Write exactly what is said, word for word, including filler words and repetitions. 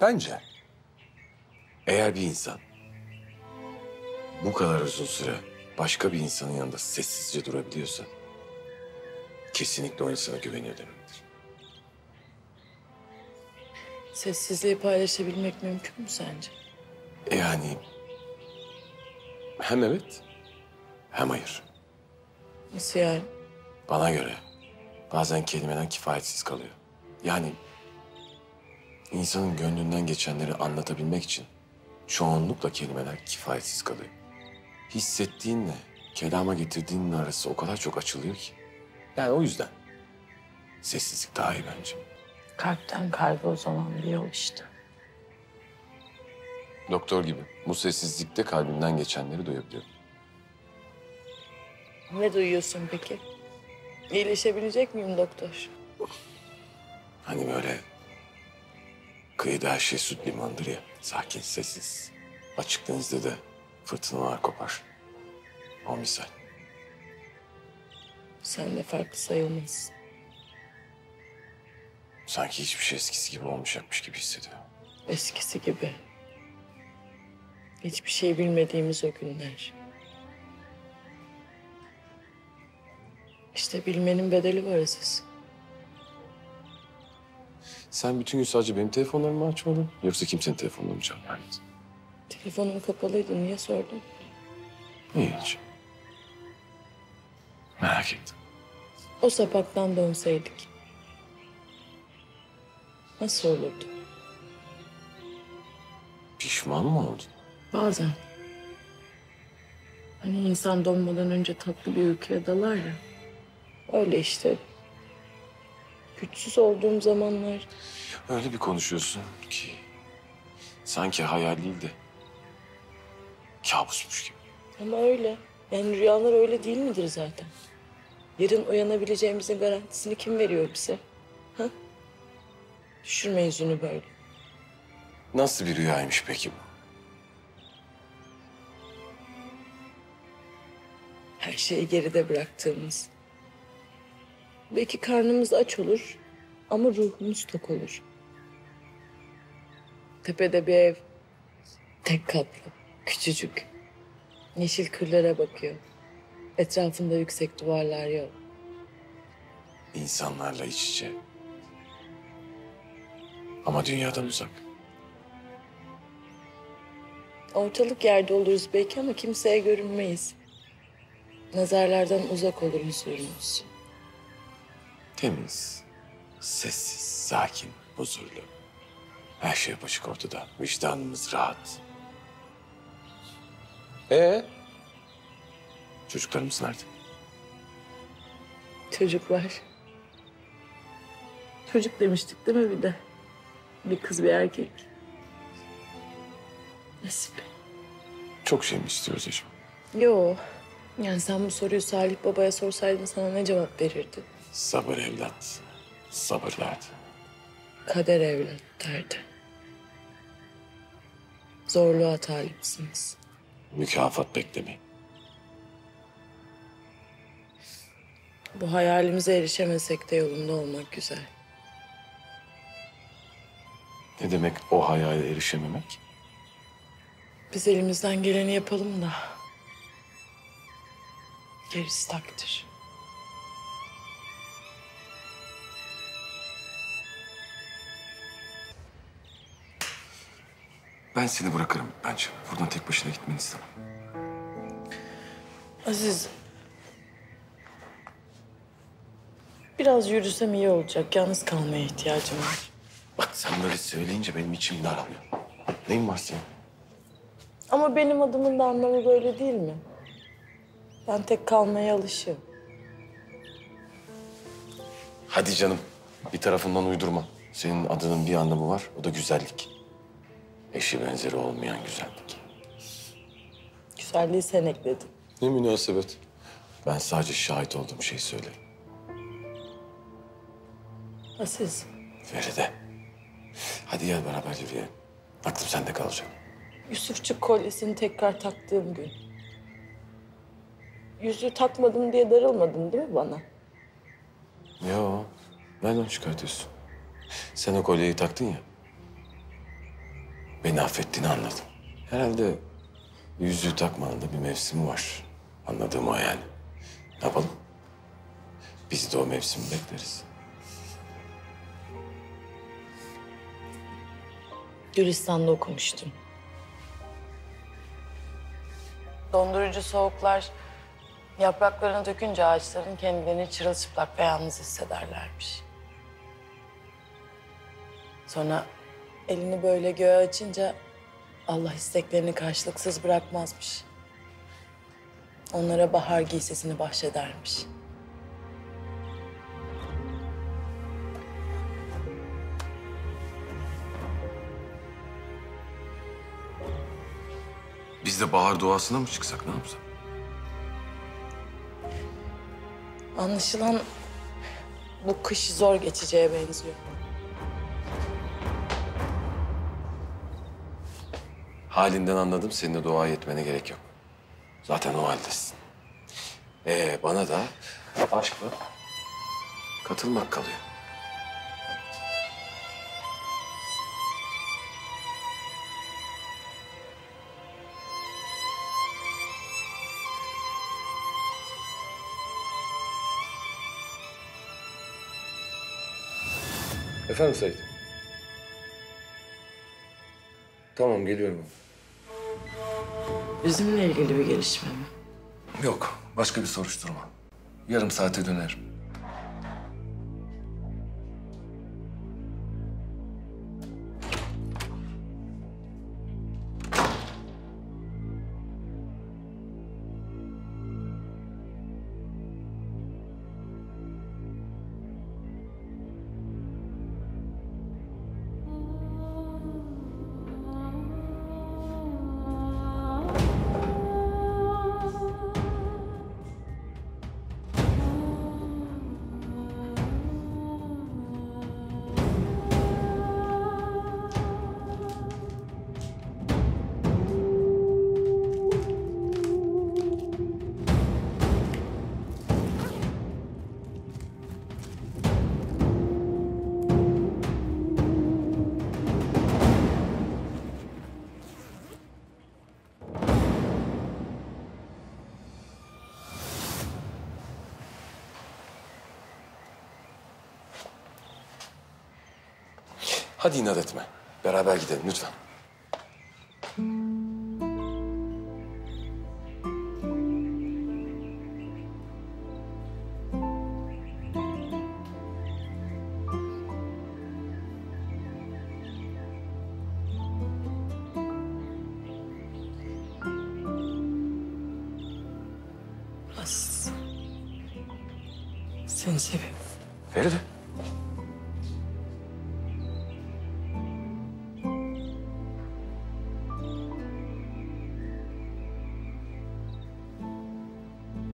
Bence eğer bir insan bu kadar uzun süre başka bir insanın yanında sessizce durabiliyorsa kesinlikle o insana güveniyor demektir. Sessizliği paylaşabilmek mümkün mü sence? Yani hem evet hem hayır. Nasıl yani? Bana göre bazen kelimeden kifayetsiz kalıyor. Yani insanın gönlünden geçenleri anlatabilmek için çoğunlukla kelimeler kifayetsiz kalıyor. Hissettiğinle kelama getirdiğinin arası o kadar çok açılıyor ki. Yani o yüzden sessizlik daha iyi bence. Kalpten kalbe o zaman bir yol işte. Doktor gibi bu sessizlikte kalbimden geçenleri duyabiliyorum. Ne duyuyorsun peki? İyileşebilecek miyim doktor? Hani böyle kıyıda her şey süt limandır ya. Sakin, sessiz. Açık denizde de fırtınalar kopar. O misal. Sen de farklı sayılmazsın. Sanki hiçbir şey eskisi gibi olmayacakmış gibi hissediyorum. Eskisi gibi. Hiçbir şey bilmediğimiz o günler. İşte bilmenin bedeli var Aziz. Sen bütün gün sadece benim telefonlarımı açmadın. Yoksa kimsenin telefonunu mu cevap vermedin? Telefonum kapalıydı. Niye sordun? Hiç. Merak ettim. O sapaktan dönseydik. Nasıl olurdu? Pişman mı oldun? Bazen. Hani insan donmadan önce tatlı bir uykuya dalar ya. Öyle işte. Güçsüz olduğum zamanlar Öyle bir konuşuyorsun ki sanki hayal değil de kabusmuş gibi. ama öyle. Yani rüyalar öyle değil midir zaten? Yarın uyanabileceğimizin garantisini kim veriyor bize? Ha? Düşürme yüzünü böyle. Nasıl bir rüyaymış peki bu? Her şeyi geride bıraktığımız. Belki karnımız aç olur ama ruhumuz tok olur. Tepede bir ev, tek katlı, küçücük. Yeşil kırlara bakıyor. Etrafında yüksek duvarlar yok. İnsanlarla iç içe. Ama dünyadan uzak. Ortalık yerde oluruz belki ama kimseye görünmeyiz. Nazarlardan uzak olur huzurumuz. Temiz, sessiz, sakin, huzurlu. Her şey açık ortada. Vicdanımız rahat. Ee? Çocuklarımız nerede? Çocuklar. Çocuk demiştik değil mi bir de? Bir kız bir erkek. Nasip. Çok şey mi istiyoruz acaba? Yo. Yani sen bu soruyu Salih Baba'ya sorsaydın sana ne cevap verirdi? Sabır evlat. Sabır derdi. Kader evlat derdi. Zorluğa talipsiniz. Mükafat beklemeyin. Bu hayalimize erişemesek de yolunda olmak güzel. Ne demek o hayale erişememek? Biz elimizden geleni yapalım da. Gerisi takdir. Ben seni bırakırım bence. Buradan tek başına gitmeni istemem. Aziz. Biraz yürüsem iyi olacak. Yalnız kalmaya ihtiyacım var. Bak sen böyle söyleyince benim içim daralıyor. Neyin var senin? Ama benim adımın da anlamı böyle değil mi? Ben tek kalmaya alışığım. Hadi canım. Bir tarafından uydurma. Senin adının bir anlamı var. O da güzellik. Eşi benzeri olmayan güzellik. Güzelliği sen ekledin. Ne münasebet. Ben sadece şahit olduğum şeyi söylerim. Aziz. Feride. Hadi gel beraber yürüyelim. Aklım sende kalacak. Yusufçuk kolyesini tekrar taktığım gün. Yüzüğü takmadım diye darılmadın değil mi bana? Yo. Nereden çıkartıyorsun? Sen o kolyeyi taktın ya. Beni affettiğini anladım. Herhalde yüzüğü takmanın da bir mevsimi var. Anladığım o yani. Ne yapalım? Biz de o mevsimi bekleriz. Gülistan'da okumuştum. Dondurucu soğuklar yapraklarını dökünce ağaçların kendilerini çırılçıplak ve yalnız hissederlermiş. Sonra elini böyle göğe açınca Allah isteklerini karşılıksız bırakmazmış. Onlara bahar giysisini bahşedermiş. Biz de bahar doğasına mı çıksak, ne yapsak? Anlaşılan bu kış zor geçeceğe benziyor. Halinden anladım, senin de dua etmene gerek yok. Zaten o haldesin. Ee, bana da aşkla katılmak kalıyor. Efendim Sait? Tamam, geliyorum. Bizimle ilgili bir gelişme mi? Yok, başka bir soruşturma. Yarım saate dönerim. Hadi inat etme. Beraber gidelim lütfen. Aziz. Seni seviyorum. Feride.